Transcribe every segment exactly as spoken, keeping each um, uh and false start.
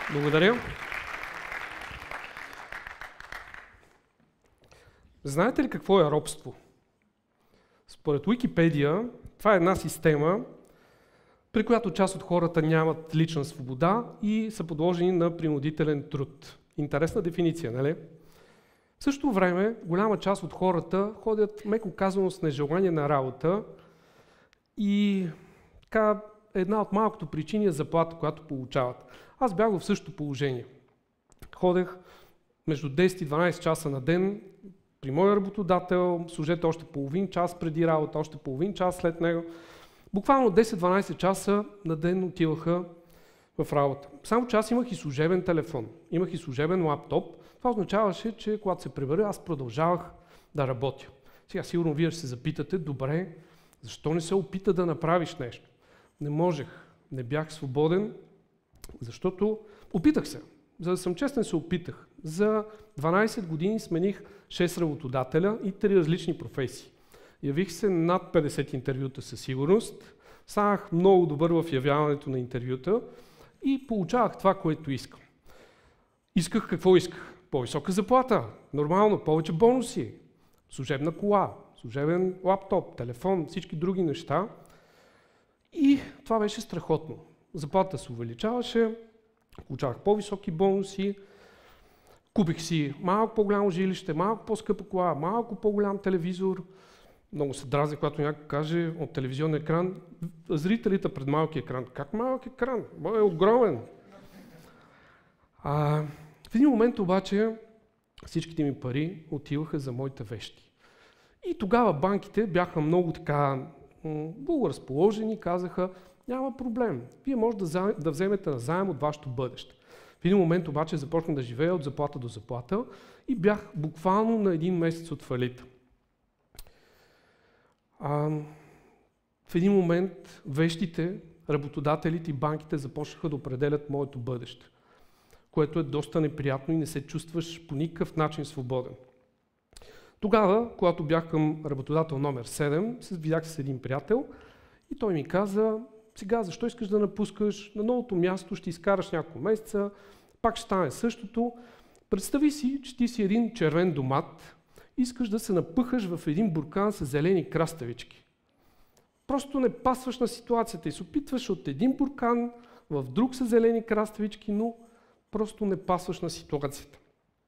Благодаря. Знаете ли какво е робство? Според Уикипедия, това е една система, при която част от хората нямат лична свобода и са подложени на принудителен труд. Интересна дефиниция, нали? В същото време, голяма част от хората ходят, меко казано, с нежелание на работа и така една от малкото причини е заплата, която получават. Аз бях в същото положение. Ходех между десет и дванадесет часа на ден при моя работодател, служете още половин час преди работа, още половин час след него. Буквално десет-дванадесет часа на ден отиваха в работа. Само че аз имах и служебен телефон, имах и служебен лаптоп. Това означаваше, че когато се прибера, аз продължавах да работя. Сега сигурно вие ще се запитате, добре, защо не се опита да направиш нещо? Не можех, не бях свободен, защото опитах се. За да съм честен, се опитах. За дванадесет години смених шест работодателя и три различни професии. Явих се над петдесет интервюта със сигурност, станах много добър в явяването на интервюта и получавах това, което искам. Исках какво исках? По-висока заплата, нормално, повече бонуси, служебна кола, служебен лаптоп, телефон, всички други неща. И това беше страхотно. Заплата се увеличаваше, получавах по-високи бонуси, купих си малко по-голямо жилище, малко по-скъпа кола, малко по-голям телевизор. Много се дразни, когато някой каже от телевизионен екран, зрителите пред малки екран. Как малък екран? Бой е огромен. А, в един момент обаче всичките ми пари отиваха за моите вещи. И тогава банките бяха много така благоразположени, казаха, няма проблем, вие може да, да вземете назаем от вашето бъдеще. В един момент обаче започнах да живея от заплата до заплата и бях буквално на един месец от фалита. А, в един момент вещите, работодателите и банките започнаха да определят моето бъдеще, което е доста неприятно и не се чувстваш по никакъв начин свободен. Тогава, когато бях към работодател номер седем, се видях с един приятел и той ми каза, сега защо искаш да напускаш, на новото място ще изкараш няколко месеца, пак ще стане същото. Представи си, че ти си един червен домат, искаш да се напъхаш в един буркан с зелени краставички. Просто не пасваш на ситуацията и се опитваш от един буркан в друг с зелени краставички, но просто не пасваш на ситуацията.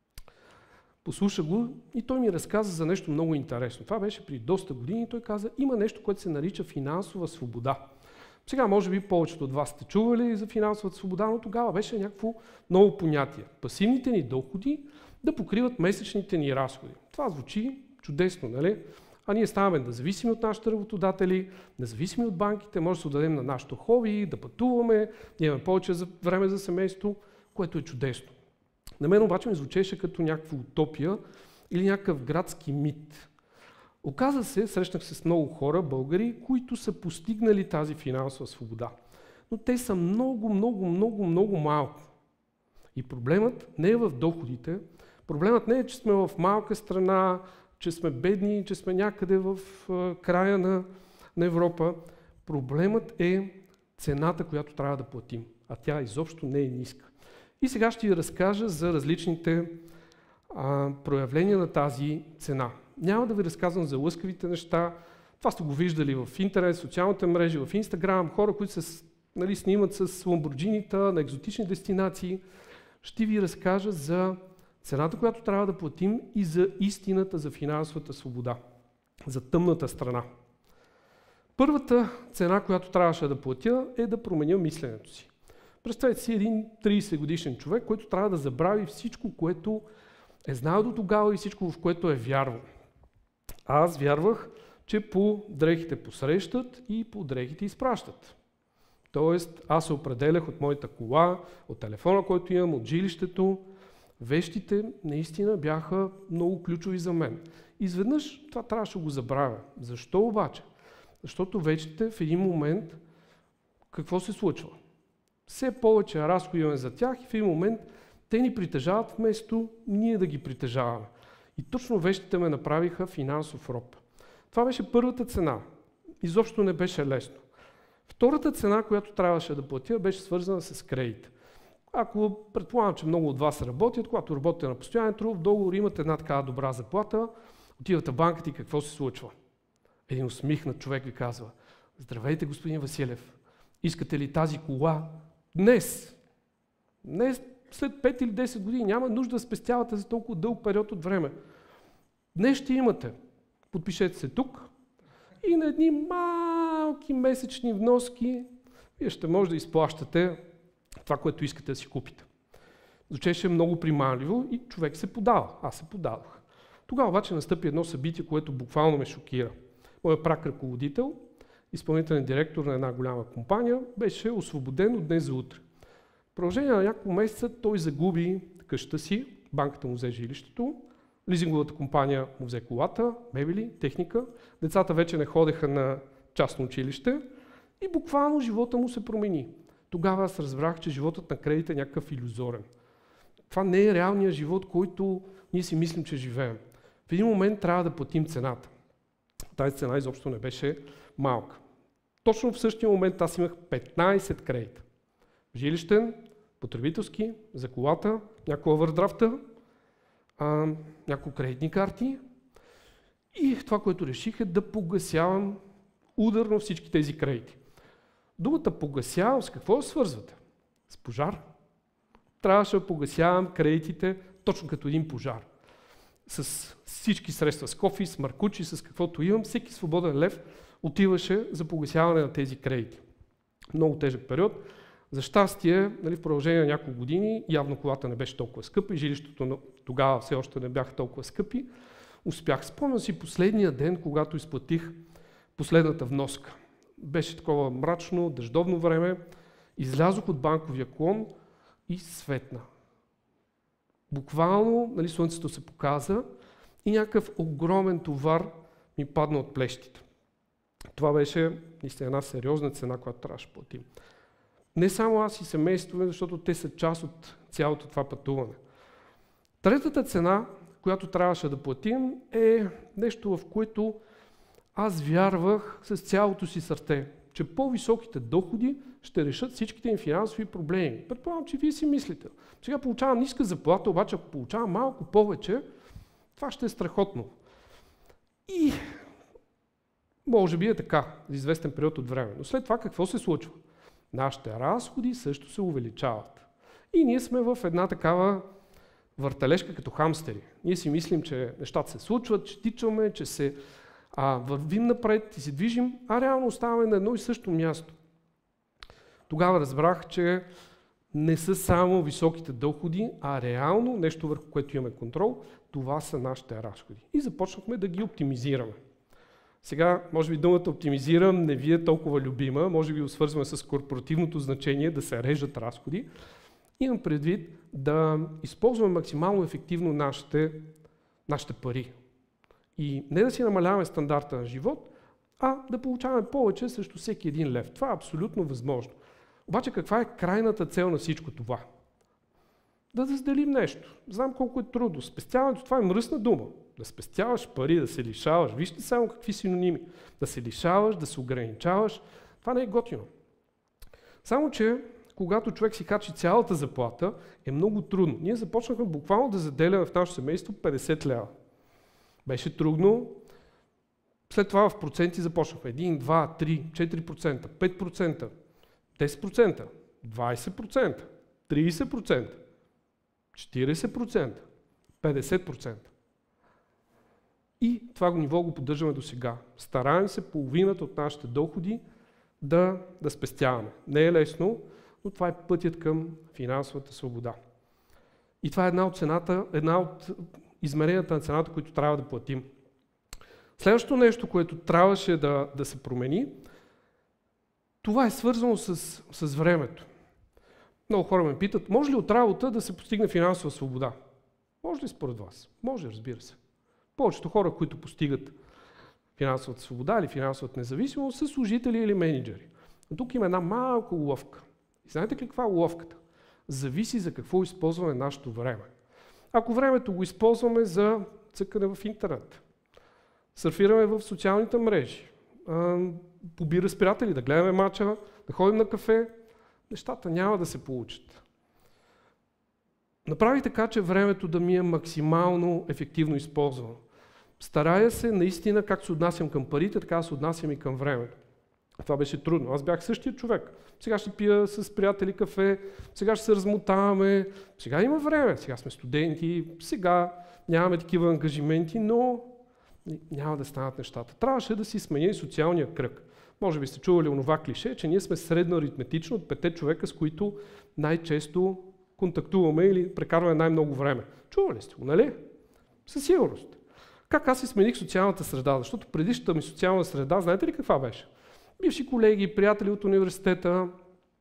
Послуша го и той ми разказа за нещо много интересно. Това беше преди доста години и той каза, има нещо, което се нарича финансова свобода. Сега може би повечето от вас сте чували за финансовата свобода, но тогава беше някакво ново понятие. Пасивните ни доходи да покриват месечните ни разходи. Това звучи чудесно, нали? А ние ставаме независими от нашите работодатели, независими от банките, може да се отдадем на нашото хоби, да пътуваме, да имаме повече време за семейство, което е чудесно. На мен обаче ми звучеше като някаква утопия или някакъв градски мит. Оказа се, срещнах се с много хора, българи, които са постигнали тази финансова свобода. Но те са много, много, много, много малко. И проблемът не е в доходите, проблемът не е, че сме в малка страна, че сме бедни, че сме някъде в края на, на Европа. Проблемът е цената, която трябва да платим, а тя изобщо не е ниска. И сега ще ви разкажа за различните а, проявления на тази цена. Няма да ви разказвам за лъскавите неща. Това сте го виждали в интернет, в социалните мрежи, в Инстаграм, хора, които се нали, снимат с ламборджинита на екзотични дестинации. Ще ви разкажа за цената, която трябва да платим и за истината за финансовата свобода, за тъмната страна. Първата цена, която трябваше да платя, е да променя мисленето си. Представете си един тридесет годишен човек, който трябва да забрави всичко, което е знал до тогава и всичко, в което е вярвал. Аз вярвах, че по дрехите посрещат и по дрехите изпращат. Тоест, аз се определях от моята кола, от телефона, който имам, от жилището. Вещите наистина бяха много ключови за мен. Изведнъж това трябваше да го забравя. Защо обаче? Защото вещите в един момент какво се случва? Все повече разходи имаме за тях и в един момент те ни притежават вместо ние да ги притежаваме. И точно вещите ме направиха финансов роб. Това беше първата цена. Изобщо не беше лесно. Втората цена, която трябваше да платя, беше свързана с кредит. Ако предполагам, че много от вас работят, когато работите на постоянен трудов договор, имате една такава добра заплата, отивате в банката и какво се случва? Един усмихнат човек ви казва: здравейте, господин Василев, искате ли тази кола днес? Днес, след пет или десет години, няма нужда да спестявате за толкова дълъг период от време. Днес ще имате. Подпишете се тук и на едни малки месечни вноски вие ще може да изплащате това, което искате да си купите. Звучеше много приманливо и човек се подава. Аз се подадох. Тогава обаче настъпи едно събитие, което буквално ме шокира. Моят прак ръководител, изпълнителен директор на една голяма компания, беше освободен от днес за утре. В продължение на няколко месеца той загуби къщата си, банката му взе жилището, лизинговата компания му взе колата, мебели, техника, децата вече не ходеха на частно училище и буквално живота му се промени. Тогава аз разбрах, че животът на кредит е някакъв илюзорен. Това не е реалният живот, който ние си мислим, че живеем. В един момент трябва да платим цената. Тази цена изобщо не беше малка. Точно в същия момент аз имах петнайсет кредита. Жилищен, потребителски, за колата, няколко овърдрафта, а, няколко кредитни карти. И това, което реших, е да погасявам ударно всички тези кредити. Думата погасявам с какво свързвате? С пожар. Трябваше да погасявам кредитите точно като един пожар. С всички средства, с кофи, с маркучи, с каквото имам, всеки свободен лев отиваше за погасяване на тези кредити. Много тежък период. За щастие, нали, в продължение на няколко години, явно колата не беше толкова скъпа и жилището тогава все още не бяха толкова скъпи, успях. Спомням си последния ден, когато изплатих последната вноска. Беше такова мрачно, дъждовно време. Излязох от банковия клон и светна. Буквално, нали, слънцето се показа и някакъв огромен товар ми падна от плещите. Това беше наистина една сериозна цена, която трябваше да платим. Не само аз и семейството, защото те са част от цялото това пътуване. Третата цена, която трябваше да платим, е нещо, в което аз вярвах с цялото си сърце, че по-високите доходи ще решат всичките им финансови проблеми. Предполагам, че вие си мислите. Сега получавам ниска заплата, обаче ако получавам малко повече, това ще е страхотно. И може би е така, за известен период от време. Но след това какво се случва? Нашите разходи също се увеличават. И ние сме в една такава въртележка като хамстери. Ние си мислим, че нещата се случват, че тичаме, че се а, вървим напред и се движим, а реално оставаме на едно и също място. Тогава разбрах, че не са само високите доходи, а реално нещо, върху което имаме контрол, това са нашите разходи. И започнахме да ги оптимизираме. Сега, може би думата оптимизирам не ви е толкова любима, може би го свързваме с корпоративното значение да се режат разходи. Имам предвид да използваме максимално ефективно нашите, нашите пари. И не да си намаляваме стандарта на живот, а да получаваме повече срещу всеки един лев. Това е абсолютно възможно. Обаче каква е крайната цел на всичко това? Да разделим нещо. Знам колко е трудно. Спестяването, това е мръсна дума. Да спестяваш пари, да се лишаваш. Вижте само какви синоними. Да се лишаваш, да се ограничаваш. Това не е готино. Само че, когато човек си качи цялата заплата, е много трудно. Ние започнахме буквално да заделяме в нашето семейство петдесет лева. Беше трудно. След това в проценти започнахме. един, два, три, четири процента, пет процента, десет процента, двайсет процента, трийсет процента, четирийсет процента, петдесет процента. И това ниво го поддържаме до сега. Стараем се половината от нашите доходи да, да спестяваме. Не е лесно, но това е пътят към финансовата свобода. И това е една от, цената, една от измеренията на цената, които трябва да платим. Следващото нещо, което трябваше да, да се промени, това е свързано с, с времето. Много хора ме питат, може ли от работа да се постигне финансова свобода? Може ли според вас? Може, разбира се. Повечето хора, които постигат финансовата свобода или финансовата независимост, са служители или менеджери. Но тук има една малка уловка. И знаете ли каква е уловката? Зависи за какво използваме нашето време. Ако времето го използваме за цъкане в интернет, сърфираме в социалните мрежи, побира с приятели, да гледаме мача, да ходим на кафе, нещата няма да се получат. Направих така, че времето да ми е максимално ефективно използвано. Старая се наистина, как се отнасям към парите, така да се отнасям и към времето. Това беше трудно. Аз бях същия човек. Сега ще пия с приятели кафе, сега ще се размотаваме, сега има време, сега сме студенти, сега нямаме такива ангажименти, но няма да станат нещата. Трябваше да си сменя социалния кръг. Може би сте чували онова клише, че ние сме средно аритметично от петте човека, с които най-често контактуваме или прекарваме най-много време. Чували сте го, нали? Със сигурност. Как аз си смених социалната среда? Защото предишната ми социална среда, знаете ли каква беше? Бивши колеги, приятели от университета,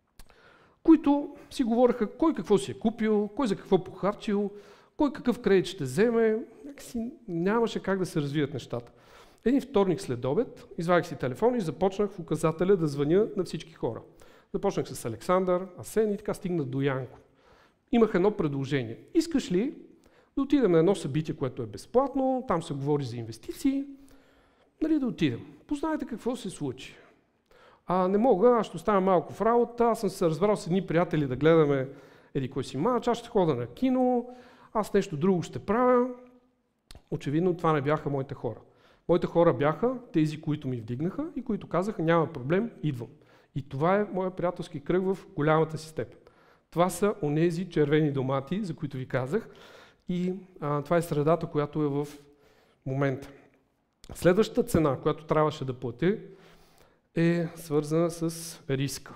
които си говореха кой какво си е купил, кой за какво похарчил, кой какъв кредит ще вземе. Си нямаше как да се развият нещата. Един вторник след обед извадих си телефон и започнах в указателя да звъня на всички хора. Започнах с Александър, Асен и така стигнах до Янко. Имах едно предложение. Искаш ли да отидем на едно събитие, което е безплатно, там се говори за инвестиции, нали да отидем. Познайте какво се случи. А не мога, аз ще оставя малко в работа, аз съм се разбрал с едни приятели да гледаме еди кой си мач, аз ще хода на кино, аз нещо друго ще правя. Очевидно това не бяха моите хора. Моите хора бяха тези, които ми вдигнаха и които казаха няма проблем, идвам. И това е моят приятелски кръг в голямата си степен. Това са онези червени домати, за които ви казах. И а, това е средата, която е в момента. Следващата цена, която трябваше да платя, е свързана с риска.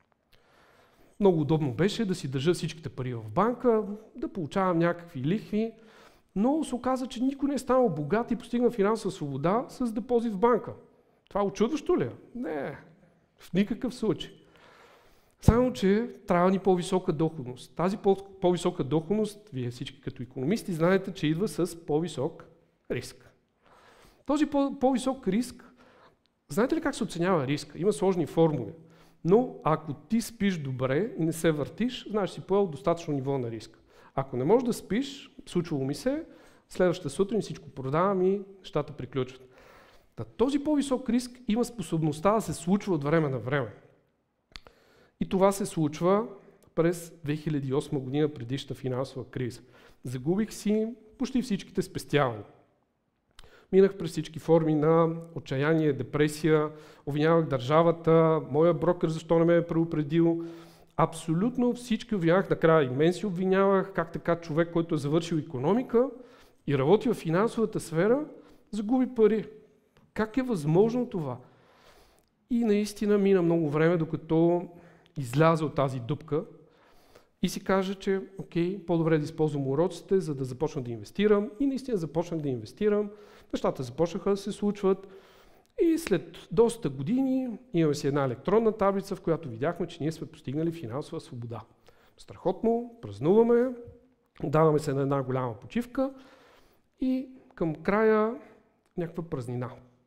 Много удобно беше да си държа всичките пари в банка, да получавам някакви лихви, но се оказа, че никой не е станал богат и постигна финансова свобода с депозит в банка. Това учудващо ли е? Не, в никакъв случай. Само, че трябва ни по-висока доходност. Тази по-висока доходност, вие всички като икономисти знаете, че идва с по-висок риск. Този по-висок риск, знаете ли как се оценява риска? Има сложни формули. Но ако ти спиш добре и не се въртиш, знаеш си поел достатъчно ниво на риска. Ако не можеш да спиш, случвало ми се, следващата сутрин всичко продавам и нещата приключват. Та, този по-висок риск има способността да се случва от време на време. И това се случва през две хиляди и осма година, предишната финансова криза. Загубих си почти всичките спестявания. Минах през всички форми на отчаяние, депресия, обвинявах държавата, моя брокер защо не ме е предупредил. Абсолютно всички обвинявах, накрая и мен си обвинявах, как така човек, който е завършил икономика и работи в финансовата сфера, загуби пари. Как е възможно това? И наистина мина много време, докато изляза от тази дупка и си кажа, че окей, по-добре да използвам уроците, за да започна да инвестирам. И наистина започнах да инвестирам. Нещата започнаха да се случват. И след доста години имаме си една електронна таблица, в която видяхме, че ние сме постигнали финансова свобода. Страхотно, празнуваме, даваме се на една голяма почивка и към края някаква празнина.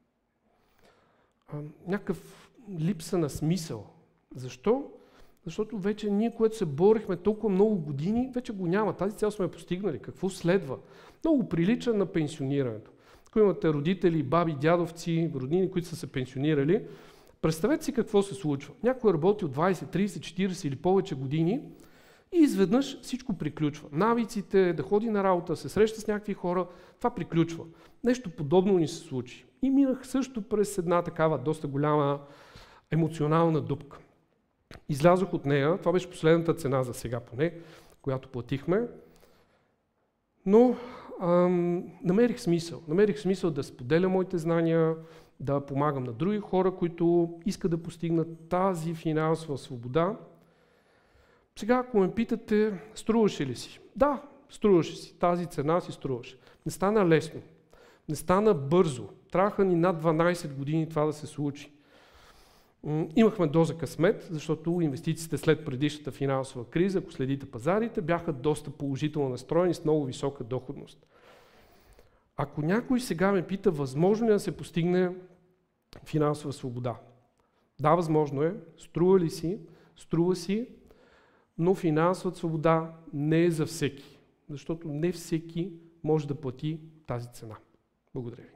А, някакъв липса на смисъл. Защо? Защото вече ние, което се борихме толкова много години, вече го няма. Тази цел сме постигнали. Какво следва? Много прилича на пенсионирането. Ако имате родители, баби, дядовци, роднини, които са се пенсионирали, представете си какво се случва. Някой работи от двайсет, трийсет, четирийсет или повече години и изведнъж всичко приключва. Навиците, да ходи на работа, се среща с някакви хора, това приключва. Нещо подобно ни се случи. И минах също през една такава доста голяма емоционална дупка. Излязох от нея, това беше последната цена за сега поне, която платихме, но ам, намерих смисъл. Намерих смисъл да споделя моите знания, да помагам на други хора, които искат да постигнат тази финансова свобода. Сега, ако ме питате, струваше ли си? Да, струваше си. Тази цена си струваше. Не стана лесно. Не стана бързо. Трябваха ни над дванайсет години това да се случи. Имахме доза късмет, защото инвестициите след предишната финансова криза, ако следите пазарите, бяха доста положително настроени с много висока доходност. Ако някой сега ме пита, възможно ли да се постигне финансова свобода? Да, възможно е. Струва ли си? Струва си, но финансовата свобода не е за всеки, защото не всеки може да плати тази цена. Благодаря ви.